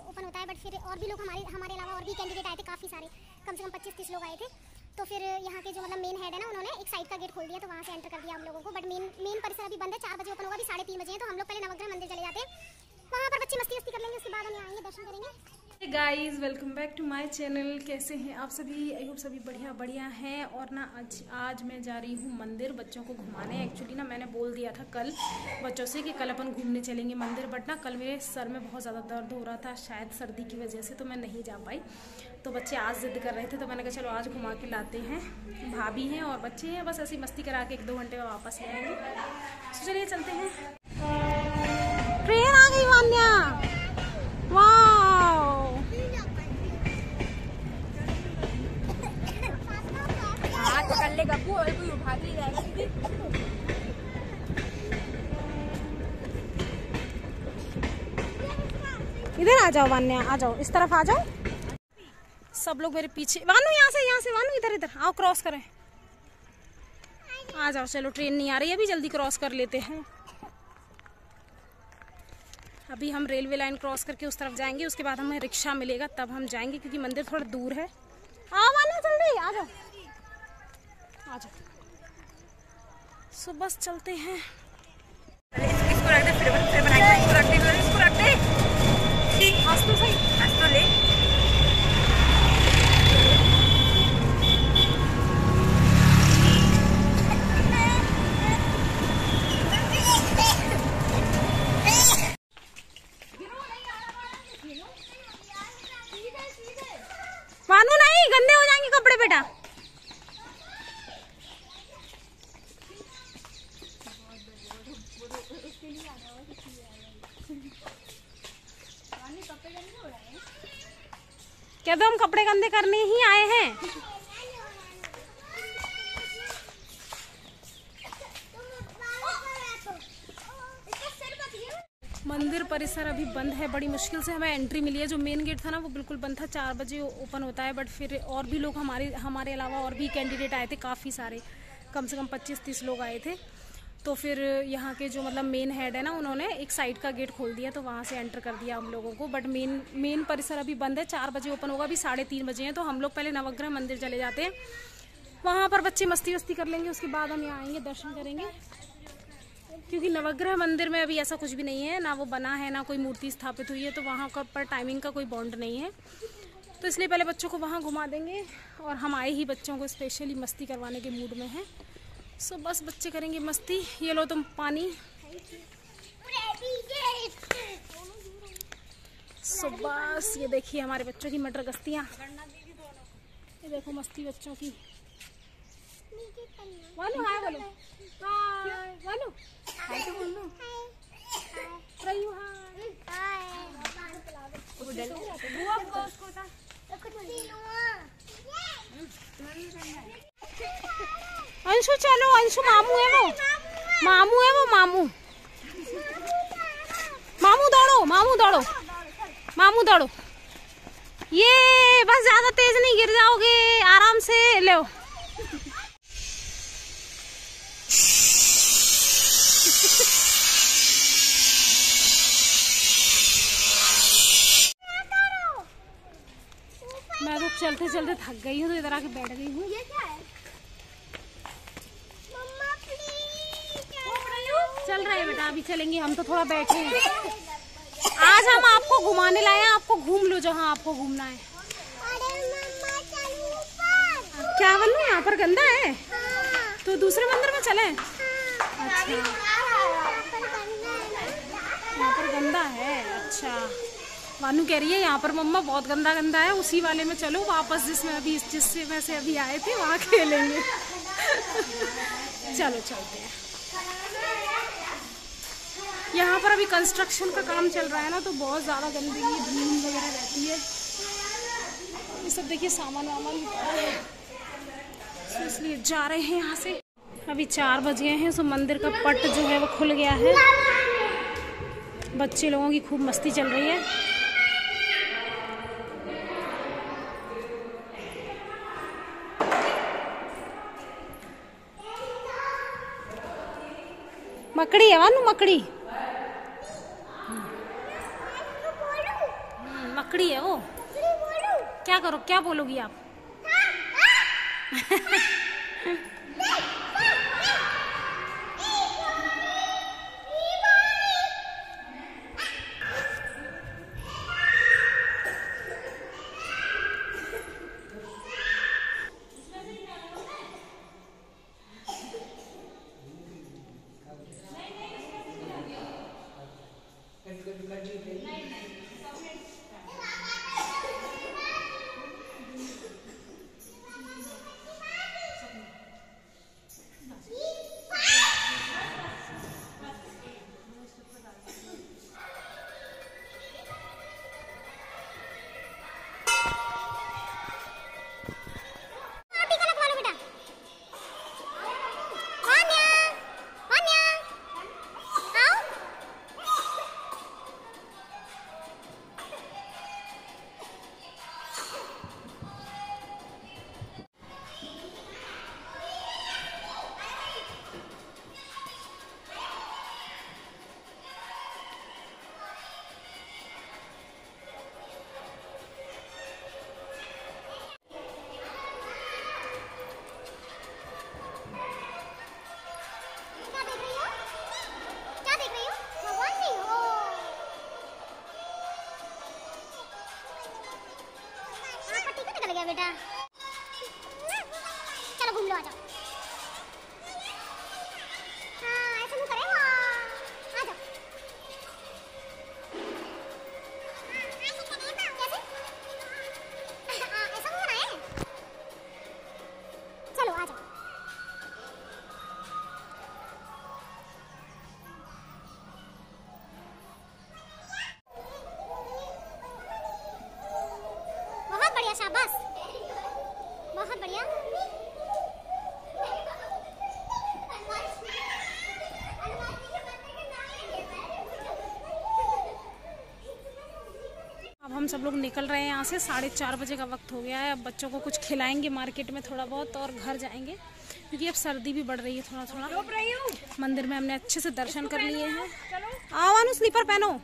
Open होता है, but फिर और भी लोग हमारे अलावा और भी कैंडिडेट आए थे, काफ़ी सारे, कम से कम 25-30 लोग आए थे। तो फिर यहाँ के जो मतलब मेन हेड है ना, उन्होंने एक साइड का गेट खोल दिया, तो वहाँ से एंटर कर दिया हम लोगों को। बट मेन परिसर अभी बंद है, 4 बजे ओपन होगा, अभी 3:30 बजे है। तो हम लोग पहले नवग्रह मंदिर चले जाते हैं, वहाँ पर बच्चे मस्ती कर लेंगे, उसके बाद हम यहाँ आएंगे, दर्शन करेंगे। Guys welcome back to my channel. कैसे हैं आप सभी? आई होप सभी बढ़िया हैं। और ना आज मैं जा रही हूँ मंदिर बच्चों को घुमाने। एक्चुअली ना मैंने बोल दिया था कल बच्चों से कि कल अपन घूमने चलेंगे मंदिर, बट ना कल मेरे सर में बहुत ज़्यादा दर्द हो रहा था, शायद सर्दी की वजह से, तो मैं नहीं जा पाई। तो बच्चे आज जिद कर रहे थे, तो मैंने कहा चलो आज घुमा के लाते हैं। भाभी हैं और बच्चे हैं, बस ऐसी मस्ती करा के 1-2 घंटे में वापस ले आएंगे। तो चलिए चलते हैं। ट्रेन आ गई वान्या, गप्पू और कोई उठा के जाएगा। इधर आ जाओ वान्या, आ जाओ, इस तरफ आ जाओ। सब लोग मेरे पीछे। वानू यहाँ से वानू इधर आओ, क्रॉस करें। आ जाओ, चलो ट्रेन नहीं आ रही है अभी, जल्दी क्रॉस कर लेते हैं। अभी हम रेलवे लाइन क्रॉस करके उस तरफ जाएंगे, उसके बाद हमें रिक्शा मिलेगा, तब हम जाएंगे, क्योंकि मंदिर थोड़ा दूर है। आओ वान्या जल्दी आ जाओ, आ जाओ। सो बस चलते हैं। इसको रख दे, फिर बनाएंगे। इसको रख दे, इसको रख दे। आज तो सही, आज तो ले। वानू नहीं, गंदे हो जाएंगे कपड़े बेटा। क्या तो हम कपड़े गंदे करने ही आए हैं। मंदिर परिसर अभी बंद है, बड़ी मुश्किल से हमें एंट्री मिली है। जो मेन गेट था ना वो बिल्कुल बंद था, 4 बजे ओपन होता है, बट फिर और भी लोग हमारे अलावा और भी कैंडिडेट आए थे, काफ़ी सारे, कम से कम 25-30 लोग आए थे। तो फिर यहाँ के जो मतलब मेन हेड है ना, उन्होंने एक साइड का गेट खोल दिया, तो वहाँ से एंटर कर दिया हम लोगों को। बट मेन परिसर अभी बंद है, 4 बजे ओपन होगा, अभी 3:30 बजे हैं। तो हम लोग पहले नवग्रह मंदिर चले जाते हैं, वहाँ पर बच्चे मस्ती वस्ती कर लेंगे, उसके बाद हम यहाँ आएंगे, दर्शन करेंगे। क्योंकि नवग्रह मंदिर में अभी ऐसा कुछ भी नहीं है, ना वो बना है, ना कोई मूर्ति स्थापित हुई है, तो वहाँ पर टाइमिंग का कोई बॉन्ड नहीं है। तो इसलिए पहले बच्चों को वहाँ घुमा देंगे, और हम आए ही बच्चों को स्पेशली मस्ती करवाने के मूड में हैं। सो बस बच्चे करेंगे मस्ती। ये लो तुम पानी। सो बस ये देखिए हमारे बच्चों की मटर गश्तियाँ, ये देखो मस्ती बच्चों की। वानू हाय बोलो, हाय वानू, हाय तो बोलो, रयू हाय। अंशु चलो, अंशु मामू है वो, मामू दौड़ो। ये बस ज्यादा तेज नहीं, गिर जाओगे, आराम से लो। मैं तो चलते चलते थक गई हूँ, तो इधर आके बैठ गई हूँ। ये क्या है? मम्मा प्लीज चल रहे हैं बेटा, अभी चलेंगे हम, तो थोड़ा बैठे हैं। आज हम आपको घुमाने लाए हैं, आपको घूम लो जहाँ आपको घूमना है। क्या बनू, यहाँ पर गंदा है? हाँ। तो दूसरे मंदिर में चले? हाँ। अच्छा, यहाँ पर गंदा है। अच्छा, वानू कह रही है यहाँ पर मम्मा बहुत गंदा है, उसी वाले में चलो वापस, जिससे वैसे अभी आए थे वहाँ खेलेंगे। चलो चलते हैं। यहाँ पर अभी कंस्ट्रक्शन का काम चल रहा है ना, तो बहुत ज़्यादा गंदगी धूल वगैरह रहती है। ये सब देखिए सामान तो इसलिए जा रहे हैं यहाँ से। अभी 4 बज गए हैं, सो मंदिर का पट जो है वो खुल गया है। बच्चे लोगों की खूब मस्ती चल रही है। मकड़ी है वानू, मकड़ी क्या करो, क्या बोलोगी आप? बेटा चलो घूम लो, आ जाओ। हाँ ऐसे मुंह करे, वाह आ जाओ। कैसे ऐसा मुंह बनाए, चलो आ जाओ। बहुत बढ़िया, शाबाश, बहुत बढ़िया। अब हम सब लोग निकल रहे हैं यहाँ से, 4:30 बजे का वक्त हो गया है। अब बच्चों को कुछ खिलाएंगे मार्केट में थोड़ा बहुत और घर जाएंगे, क्योंकि अब सर्दी भी बढ़ रही है थोड़ा थोड़ा। मंदिर में हमने अच्छे से दर्शन कर लिए हैं। आओ अनु, स्लीपर पहनो।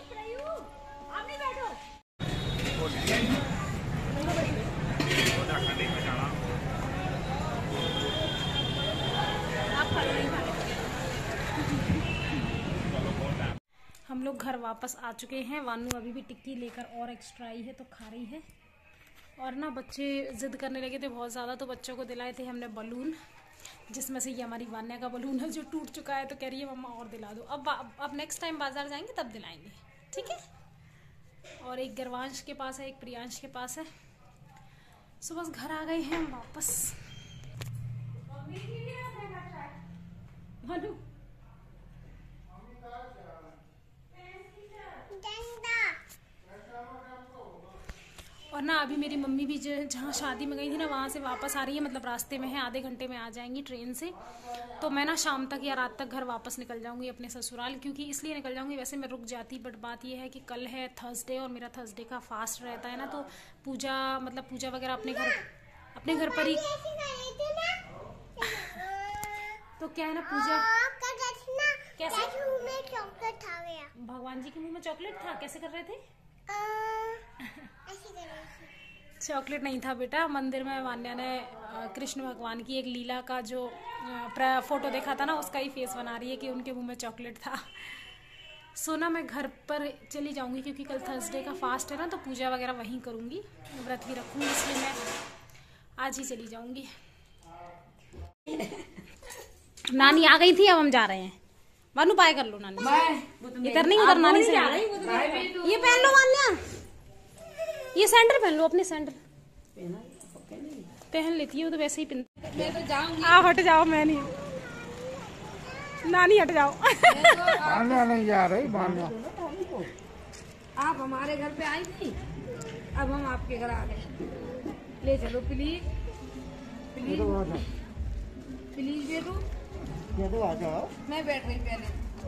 हम लोग घर वापस आ चुके हैं। वानू अभी भी टिक्की लेकर और एक्स्ट्रा आई है तो खा रही है। और ना बच्चे जिद करने लगे थे बहुत ज़्यादा, तो बच्चों को दिलाए थे हमने बलून, जिसमें से ये हमारी वान्या का बलून है जो टूट चुका है। तो कह रही है मम्मा और दिला दो। अब नेक्स्ट टाइम बाजार जाएंगे तब दिलाएंगे, ठीक है। और एक गर्वांश के पास है, एक प्रियांश के पास है। सो बस घर आ गए हैं हम वापस। भानु और ना अभी मेरी मम्मी भी जहाँ शादी में गई थी ना वहाँ से वापस आ रही है, मतलब रास्ते में है, आधे घंटे में आ जाएंगी ट्रेन से। तो मैं ना शाम तक या रात तक घर वापस निकल जाऊंगी अपने ससुराल, क्योंकि इसलिए निकल जाऊंगी, वैसे मैं रुक जाती, बट बात यह है कि कल है थर्सडे और मेरा थर्सडे का फास्ट रहता है ना, तो पूजा वगैरह अपने घर पर ही। तो क्या है ना, पूजा कैसे भगवान जी के मुँह में चॉकलेट था, कैसे कर रहे थे? चॉकलेट नहीं था बेटा, मंदिर में वान्या ने कृष्ण भगवान की एक लीला का जो फोटो देखा था ना, उसका ही फेस बना रही है कि उनके मुंह में चॉकलेट था। सोना मैं घर पर चली जाऊंगी, क्योंकि कल थर्सडे का फास्ट है ना, तो पूजा वगैरह वहीं करूंगी, व्रत भी रखूंगी, इसलिए मैं आज ही चली जाऊंगी। नानी आ गई थी, अब हम जा रहे हैं। वानू बाय कर लो नानी, इधर नहीं उधर नानी से। ये पहन लो वान्या, ये सैंडल पहन लो, अपने सैंडल पहन लेती है वो तो वैसे ही पहनती। मैं तो जाऊंगी। आप हट जाओ, मैं नहीं, नानी हट जाओ। नहीं जा रही बांधना। आप हमारे घर पे आई थी, अब हम आपके घर आ गए। ले चलो प्लीज प्लीज प्लीज बेटू, आ जाओ। मैं बैठ गई पहले।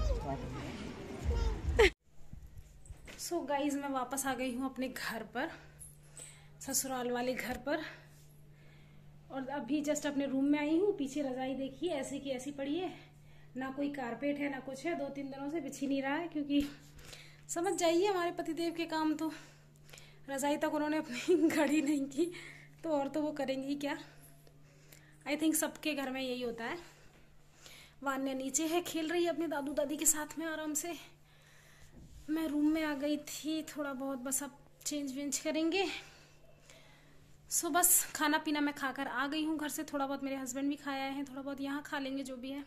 सो गाइज मैं वापस आ गई हूँ अपने घर पर, ससुराल वाले घर पर। और अभी जस्ट अपने रूम में आई हूँ। पीछे रजाई देखिए ऐसे की ऐसी पड़ी है, ना कोई कारपेट है ना कुछ है, 2-3 दिनों से बिछ ही नहीं रहा है, क्योंकि समझ जाइए हमारे पतिदेव के काम तो रजाई तक उन्होंने अपनी घड़ी नहीं की, तो और तो वो करेंगे ही क्या। आई थिंक सबके घर में यही होता है। वान्या नीचे है, खेल रही है अपने दादू दादी के साथ में आराम से। मैं रूम में आ गई थी थोड़ा बहुत, बस अब चेंज वेंज करेंगे। सो बस खाना पीना मैं खाकर आ गई हूँ घर से, थोड़ा बहुत मेरे हस्बैंड भी खाए आए हैं, थोड़ा बहुत यहाँ खा लेंगे जो भी है।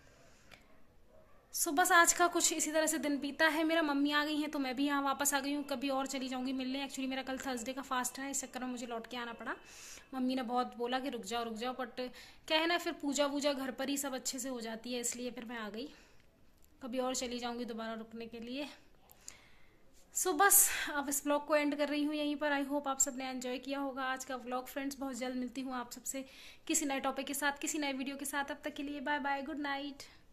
सो बस आज का कुछ इसी तरह से दिन बीता है मेरा। मम्मी आ गई हैं तो मैं भी यहाँ वापस आ गई हूँ, कभी और चली जाऊँगी मिलने। एक्चुअली मेरा कल थर्सडे का फास्ट है, इस चक्कर में मुझे लौट के आना पड़ा। मम्मी ने बहुत बोला कि रुक जाओ, बट क्या है ना, फिर पूजा वूजा घर पर ही सब अच्छे से हो जाती है, इसलिए फिर मैं आ गई। कभी और चली जाऊँगी दोबारा रुकने के लिए। सो बस अब इस व्लॉग को एंड कर रही हूँ यहीं पर। आई होप आप सबने एंजॉय किया होगा आज का व्लॉग फ्रेंड्स। बहुत जल्द मिलती हूँ आप सबसे किसी नए टॉपिक के साथ, किसी नए वीडियो के साथ। अब तक के लिए बाय बाय, गुड नाइट।